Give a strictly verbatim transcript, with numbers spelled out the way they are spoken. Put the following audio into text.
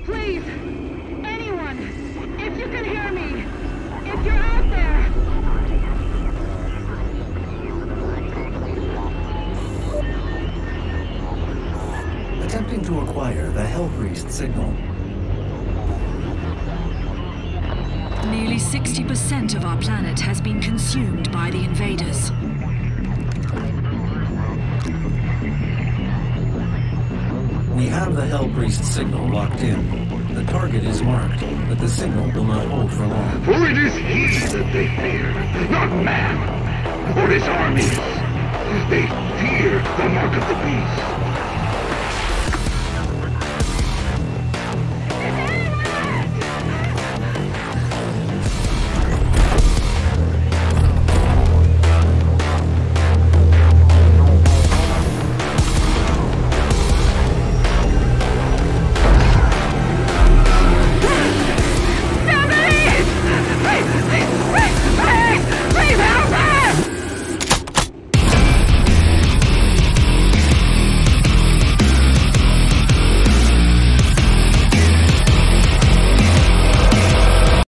Please! Anyone! If you can hear me! If you're out there! Attempting to acquire the Hell Priest signal. Nearly sixty percent of our planet has been consumed by the invaders. We have the Hell Priest signal locked in. The target is marked, but the signal will not hold for long. For it is he that they fear, not man, or his armies. They fear the mark of the beast.